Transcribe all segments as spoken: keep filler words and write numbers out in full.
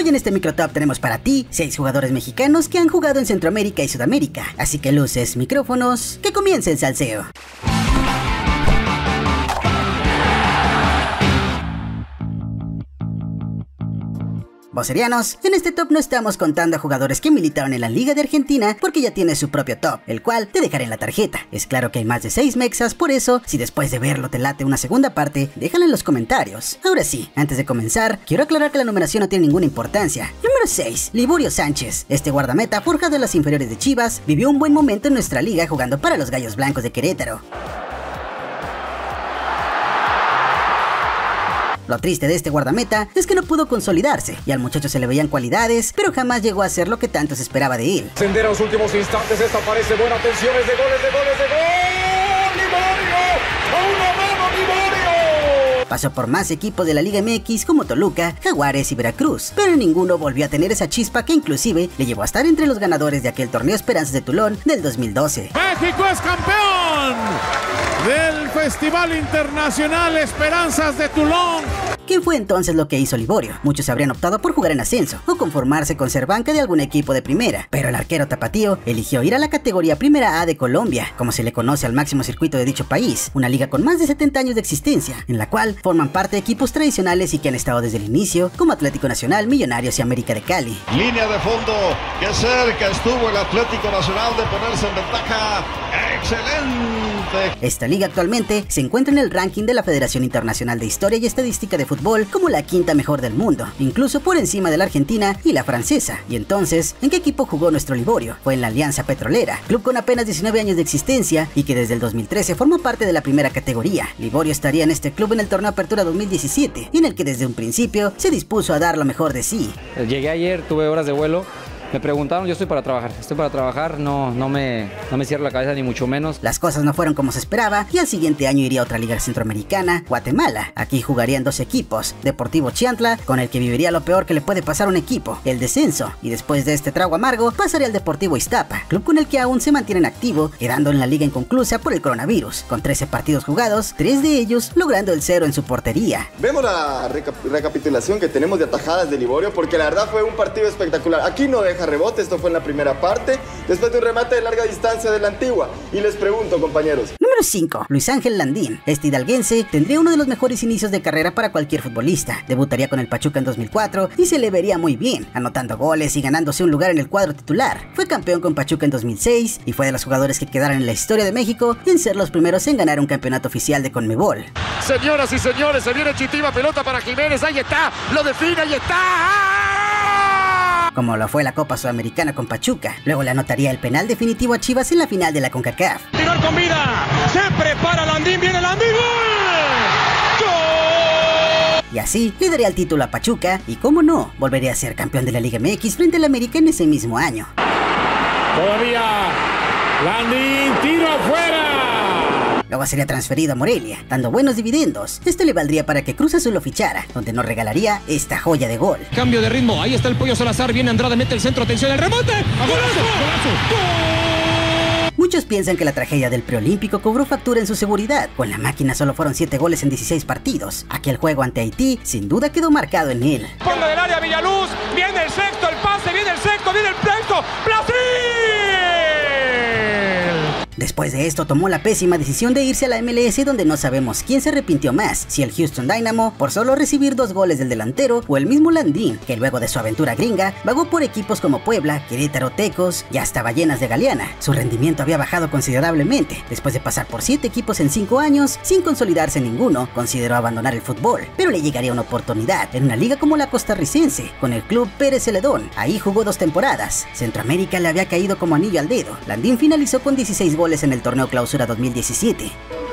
Hoy en este microtop tenemos para ti seis jugadores mexicanos que han jugado en Centroamérica y Sudamérica. Así que luces, micrófonos, que comience el salseo. Vocerianos, en este top no estamos contando a jugadores que militaron en la Liga de Argentina porque ya tiene su propio top, el cual te dejaré en la tarjeta. Es claro que hay más de seis mexas, por eso, si después de verlo te late una segunda parte, déjala en los comentarios. Ahora sí, antes de comenzar, quiero aclarar que la numeración no tiene ninguna importancia. Número seis, Liborio Sánchez. Este guardameta, forjado en las inferiores de Chivas, vivió un buen momento en nuestra liga jugando para los Gallos Blancos de Querétaro. Lo triste de este guardameta es que no pudo consolidarse y al muchacho se le veían cualidades, pero jamás llegó a ser lo que tanto se esperaba de él. Ascender a los últimos instantes, esta parece buena, atenciones de goles, de goles, de gol. ¡Liborio! ¡A una mano, Liborio! Pasó por más equipos de la Liga M X como Toluca, Jaguares y Veracruz, pero ninguno volvió a tener esa chispa que inclusive le llevó a estar entre los ganadores de aquel torneo Esperanzas de Tulón del dos mil doce. ¡México es campeón del Festival Internacional Esperanzas de Tulón! ¿Qué fue entonces lo que hizo Liborio? Muchos habrían optado por jugar en ascenso o conformarse con ser banca de algún equipo de primera, pero el arquero tapatío eligió ir a la categoría Primera A de Colombia, como se le conoce al máximo circuito de dicho país, una liga con más de setenta años de existencia, en la cual forman parte equipos tradicionales y que han estado desde el inicio, como Atlético Nacional, Millonarios y América de Cali. Línea de fondo, que cerca estuvo el Atlético Nacional de ponerse en ventaja. ¡Excelente! Esta liga actualmente se encuentra en el ranking de la Federación Internacional de Historia y Estadística de Fútbol como la quinta mejor del mundo, incluso por encima de la argentina y la francesa. Y entonces, ¿en qué equipo jugó nuestro Liborio? Fue en la Alianza Petrolera, club con apenas diecinueve años de existencia y que desde el dos mil trece formó parte de la primera categoría. Liborio estaría en este club en el torneo Apertura dos mil diecisiete, en el que desde un principio se dispuso a dar lo mejor de sí. Llegué ayer, tuve horas de vuelo. Me preguntaron, yo estoy para trabajar, estoy para trabajar, no, no, me, no me cierro la cabeza ni mucho menos. Las cosas no fueron como se esperaba y al siguiente año iría a otra liga centroamericana, Guatemala. Aquí jugarían dos equipos, Deportivo Chiantla, con el que viviría lo peor que le puede pasar a un equipo, el descenso, y después de este trago amargo pasaría al Deportivo Iztapa, club con el que aún se mantiene en activo, quedando en la liga inconclusa por el coronavirus, con trece partidos jugados, tres de ellos logrando el cero en su portería. Vemos la reca recapitulación que tenemos de atajadas de Liborio, porque la verdad fue un partido espectacular. Aquí no deja rebote, esto fue en la primera parte, después de un remate de larga distancia de la Antigua. Y les pregunto, compañeros. Número cinco, Luis Ángel Landín. Este hidalguense tendría uno de los mejores inicios de carrera para cualquier futbolista. Debutaría con el Pachuca en dos mil cuatro y se le vería muy bien, anotando goles y ganándose un lugar en el cuadro titular. Fue campeón con Pachuca en dos mil seis y fue de los jugadores que quedaron en la historia de México en ser los primeros en ganar un campeonato oficial de Conmebol. Señoras y señores, se viene Chitiva, pelota para Jiménez, ahí está, lo define, ahí está. Como lo fue la Copa Sudamericana con Pachuca. Luego le anotaría el penal definitivo a Chivas en la final de la CONCACAF. Tiró con vida, se prepara Landín, viene Landín, ¡gol! ¡Gol! Y así le daría el título a Pachuca y, cómo no, volvería a ser campeón de la Liga M X frente al América en ese mismo año. Todavía Landín, tiro afuera. Luego sería transferido a Morelia, dando buenos dividendos. Esto le valdría para que Cruz Azul lo fichara, donde nos regalaría esta joya de gol. Cambio de ritmo, ahí está el Pollo Salazar, viene Andrade, mete el centro, atención, el remate. ¡Golazo! ¡Gol! Muchos piensan que la tragedia del preolímpico cobró factura en su seguridad. Con la máquina solo fueron siete goles en dieciséis partidos. Aquel juego ante Haití sin duda quedó marcado en él. Fondo del área, Villaluz, viene el sexto, el pase, viene el sexto, viene el sexto, ¡Brasil! Después de esto tomó la pésima decisión de irse a la M L S, donde no sabemos quién se arrepintió más, si el Houston Dynamo por solo recibir dos goles del delantero o el mismo Landín, que luego de su aventura gringa vagó por equipos como Puebla, Querétaro, Tecos y hasta Ballenas de Galeana. Su rendimiento había bajado considerablemente. Después de pasar por siete equipos en cinco años, sin consolidarse en ninguno, consideró abandonar el fútbol, pero le llegaría una oportunidad en una liga como la costarricense, con el club Pérez Celedón. Ahí jugó dos temporadas. Centroamérica le había caído como anillo al dedo. Landín finalizó con dieciséis goles en el torneo Clausura dos mil diecisiete.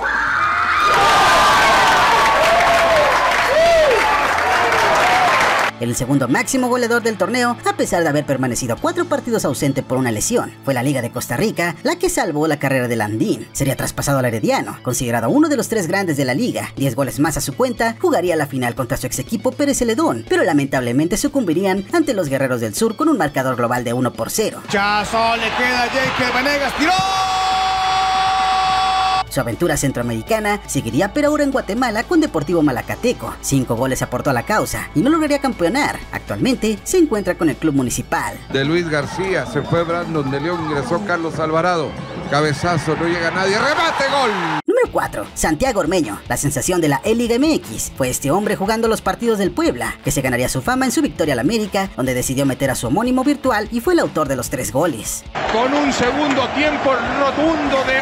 El segundo máximo goleador del torneo, a pesar de haber permanecido cuatro partidos ausente por una lesión. Fue la Liga de Costa Rica la que salvó la carrera de Landín. Sería traspasado al Herediano, considerado uno de los tres grandes de la liga. diez goles más a su cuenta, jugaría la final contra su ex equipo Pérez Celedón, pero lamentablemente sucumbirían ante los Guerreros del Sur con un marcador global de uno por cero. Chazo, le queda a Jake Venegas, tiró. Su aventura centroamericana seguiría pero ahora en Guatemala con Deportivo Malacateco. Cinco goles aportó a la causa y no lograría campeonar. Actualmente se encuentra con el club municipal. De Luis García se fue Brandon de León, ingresó Carlos Alvarado. Cabezazo, no llega nadie, remate, gol. Número cuatro. Santiago Ormeño, la sensación de la E-Liga M X. Fue este hombre jugando los partidos del Puebla, que se ganaría su fama en su victoria al América, donde decidió meter a su homónimo virtual y fue el autor de los tres goles. Con un segundo tiempo rotundo de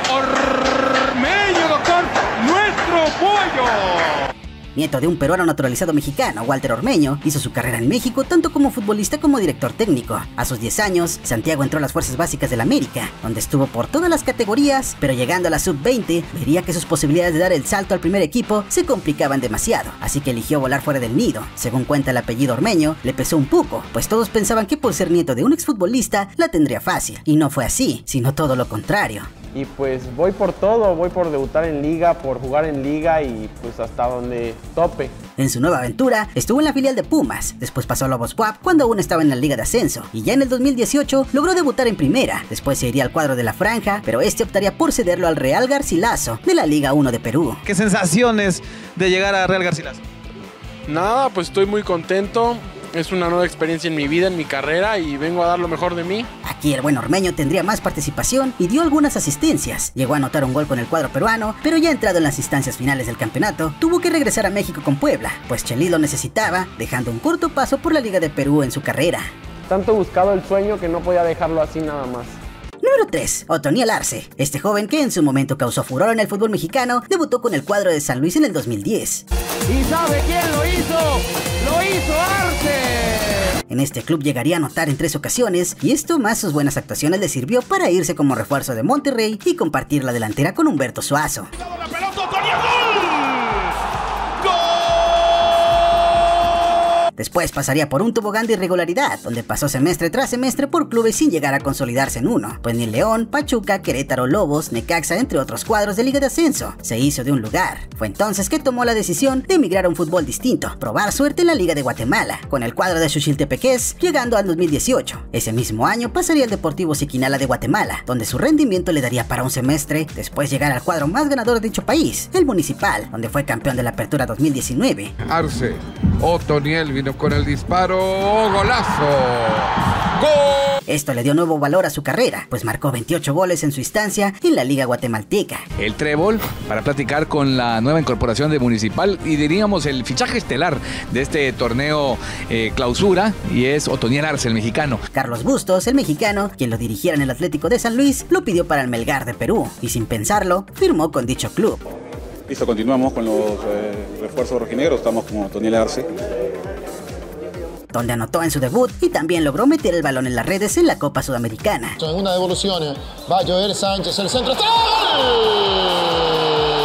Ormeño, doctor, nuestro pollo. Nieto de un peruano naturalizado mexicano, Walter Ormeño hizo su carrera en México tanto como futbolista como director técnico. A sus diez años, Santiago entró a las fuerzas básicas del América, donde estuvo por todas las categorías, pero llegando a la sub veinte, vería que sus posibilidades de dar el salto al primer equipo se complicaban demasiado, así que eligió volar fuera del nido. Según cuenta el apellido Ormeño, le pesó un poco, pues todos pensaban que por ser nieto de un exfutbolista la tendría fácil, y no fue así, sino todo lo contrario. Y pues voy por todo, voy por debutar en liga, por jugar en liga y pues hasta donde tope. En su nueva aventura, estuvo en la filial de Pumas, después pasó a Lobos W A P cuando aún estaba en la Liga de Ascenso, y ya en el dos mil dieciocho logró debutar en primera, después se iría al cuadro de la Franja, pero este optaría por cederlo al Real Garcilaso de la Liga uno de Perú. ¿Qué sensaciones de llegar a Real Garcilaso? Nada, pues estoy muy contento. Es una nueva experiencia en mi vida, en mi carrera, y vengo a dar lo mejor de mí. Aquí el buen Ormeño tendría más participación y dio algunas asistencias. Llegó a anotar un gol con el cuadro peruano, pero ya entrado en las instancias finales del campeonato, tuvo que regresar a México con Puebla, pues Chelis lo necesitaba, dejando un corto paso por la Liga de Perú en su carrera. Tanto buscado el sueño que no podía dejarlo así nada más. Número tres. Otoniel Arce. Este joven que en su momento causó furor en el fútbol mexicano, debutó con el cuadro de San Luis en el dos mil diez. ¿Y sabe quién lo hizo? ¡Lo hizo Arce! En este club llegaría a anotar en tres ocasiones, y esto más sus buenas actuaciones le sirvió para irse como refuerzo de Monterrey y compartir la delantera con Humberto Suazo. ¡La pelota, Otoniel, gol! Después pasaría por un tobogán de irregularidad, donde pasó semestre tras semestre por clubes sin llegar a consolidarse en uno, pues ni el León, Pachuca, Querétaro, Lobos, Necaxa, entre otros cuadros de Liga de Ascenso, se hizo de un lugar. Fue entonces que tomó la decisión de emigrar a un fútbol distinto, probar suerte en la Liga de Guatemala, con el cuadro de Xuchiltepeques, llegando al dos mil dieciocho. Ese mismo año pasaría al Deportivo Siquinala de Guatemala, donde su rendimiento le daría para un semestre, después llegar al cuadro más ganador de dicho país, el Municipal, donde fue campeón de la Apertura dos mil diecinueve. Arce, Otoniel vino con el disparo, golazo, ¡gol! Esto le dio nuevo valor a su carrera, pues marcó veintiocho goles en su instancia en la Liga Guatemalteca. El trébol para platicar con la nueva incorporación de Municipal y diríamos el fichaje estelar de este torneo eh, clausura, y es Otoniel Arce, el mexicano. Carlos Bustos, el mexicano, quien lo dirigiera en el Atlético de San Luis, lo pidió para el Melgar de Perú, y sin pensarlo, firmó con dicho club. Listo, continuamos con los eh, refuerzos rojinegros, estamos con Otoniel Arce, donde anotó en su debut y también logró meter el balón en las redes en la Copa Sudamericana. En una devolución va Joel Sánchez, el centro. ¡Gol!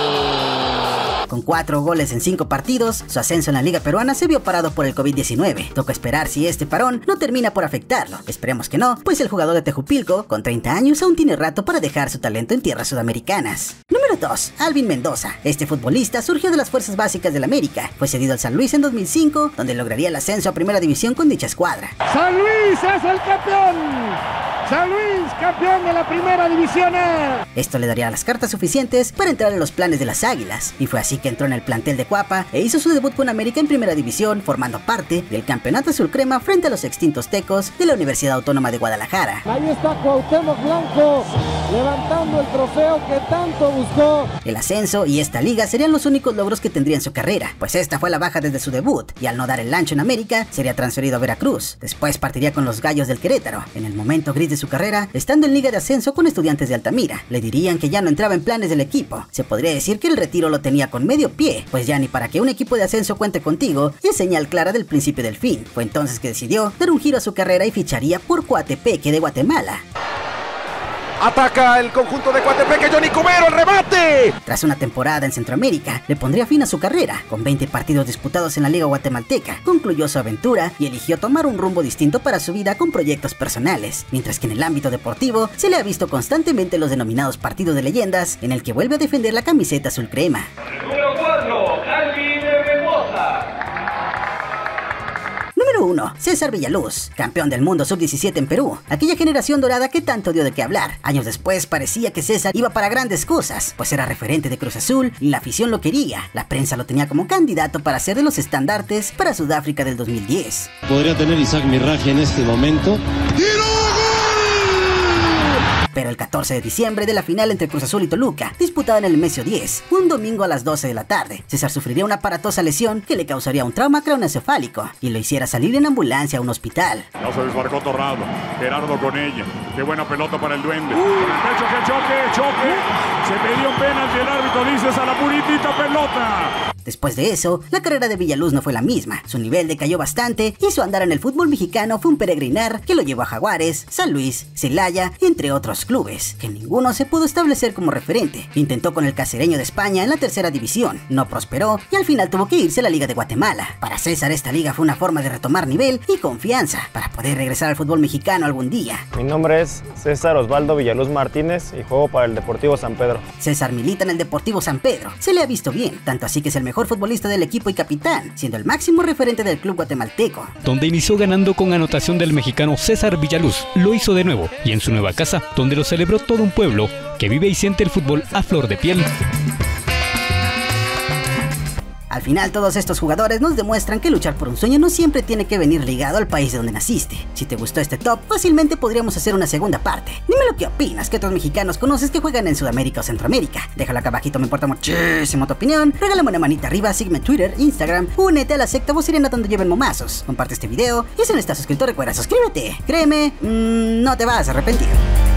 Con cuatro goles en cinco partidos, su ascenso en la Liga Peruana se vio parado por el COVID diecinueve. Toca esperar si este parón no termina por afectarlo. Esperemos que no, pues el jugador de Tejupilco, con treinta años, aún tiene rato para dejar su talento en tierras sudamericanas. Número dos. Alvin Mendoza. Este futbolista surgió de las fuerzas básicas del América. Fue cedido al San Luis en dos mil cinco, donde lograría el ascenso a primera división con dicha escuadra. ¡San Luis es el campeón! ¡San Luis, campeón de la primera división A! Esto le daría las cartas suficientes para entrar en los planes de las Águilas, y fue así que entró en el plantel de Cuapa e hizo su debut con América en primera división, formando parte del campeonato azul crema frente a los extintos Tecos de la Universidad Autónoma de Guadalajara. Ahí está Cuauhtémoc Blanco, levantando el trofeo que tanto buscó. El ascenso y esta liga serían los únicos logros que tendría en su carrera, pues esta fue la baja desde su debut, y al no dar el ancho en América, sería transferido a Veracruz. Después partiría con los Gallos del Querétaro. En el momento gris de su carrera, estando en Liga de Ascenso con Estudiantes de Altamira, le dirían que ya no entraba en planes del equipo. Se podría decir que el retiro lo tenía con medio pie, pues ya ni para que un equipo de ascenso cuente contigo es señal clara del principio del fin. Fue entonces que decidió dar un giro a su carrera y ficharía por Coatepeque de Guatemala. Ataca el conjunto de Coatepeque, Johnny Cubero, el remate. Tras una temporada en Centroamérica, le pondría fin a su carrera. Con veinte partidos disputados en la Liga Guatemalteca, concluyó su aventura y eligió tomar un rumbo distinto para su vida con proyectos personales. Mientras que en el ámbito deportivo, se le ha visto constantemente los denominados partidos de leyendas, en el que vuelve a defender la camiseta azul crema. Número cuatro, Alvin Mendoza. Número Número uno. César Villaluz, campeón del mundo sub diecisiete en Perú. Aquella generación dorada que tanto dio de qué hablar. Años después parecía que César iba para grandes cosas, pues era referente de Cruz Azul, la afición lo quería, la prensa lo tenía como candidato para ser de los estandartes para Sudáfrica del dos mil diez. Podría tener Isaac Mirraji en este momento. Pero el catorce de diciembre de la final entre Cruz Azul y Toluca, disputada en el Nemesio diez, un domingo a las doce de la tarde, César sufriría una aparatosa lesión que le causaría un trauma craneoencefálico y lo hiciera salir en ambulancia a un hospital. Ya se desmarcó Torrado, Gerardo con ella, qué buena pelota para el Duende, con el pecho que choque, choque, se pidió un penalti, el árbitro dice a la puritita pelota. Después de eso, la carrera de Villaluz no fue la misma, su nivel decayó bastante y su andar en el fútbol mexicano fue un peregrinar que lo llevó a Jaguares, San Luis, Celaya, entre otros clubes, que ninguno se pudo establecer como referente. Intentó con el Cacereño de España en la tercera división, no prosperó y al final tuvo que irse a la Liga de Guatemala. Para César esta liga fue una forma de retomar nivel y confianza para poder regresar al fútbol mexicano algún día. Mi nombre es César Osvaldo Villaluz Martínez y juego para el Deportivo San Pedro. César milita en el Deportivo San Pedro, se le ha visto bien, tanto así que es el mejor futbolista del equipo y capitán, siendo el máximo referente del club guatemalteco. Donde inició ganando con anotación del mexicano César Villaluz, lo hizo de nuevo y en su nueva casa, donde lo celebró todo un pueblo que vive y siente el fútbol a flor de piel. Al final todos estos jugadores nos demuestran que luchar por un sueño no siempre tiene que venir ligado al país de donde naciste. Si te gustó este top, fácilmente podríamos hacer una segunda parte. Dime lo que opinas, qué otros mexicanos conoces que juegan en Sudamérica o Centroamérica. Déjalo acá abajito, me importa muchísimo tu opinión. Regálame una manita arriba, sígueme en Twitter, Instagram, únete a la secta vocirena donde lleven momazos. Comparte este video y si no estás suscrito recuerda suscríbete. Créeme, mmm, no te vas a arrepentir.